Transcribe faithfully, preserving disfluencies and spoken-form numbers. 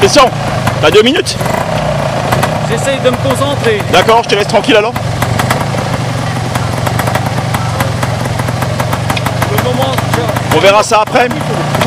Descends. T'as deux minutes. J'essaye de me concentrer. D'accord, je te laisse tranquille alors. Le moment, On verra ça après.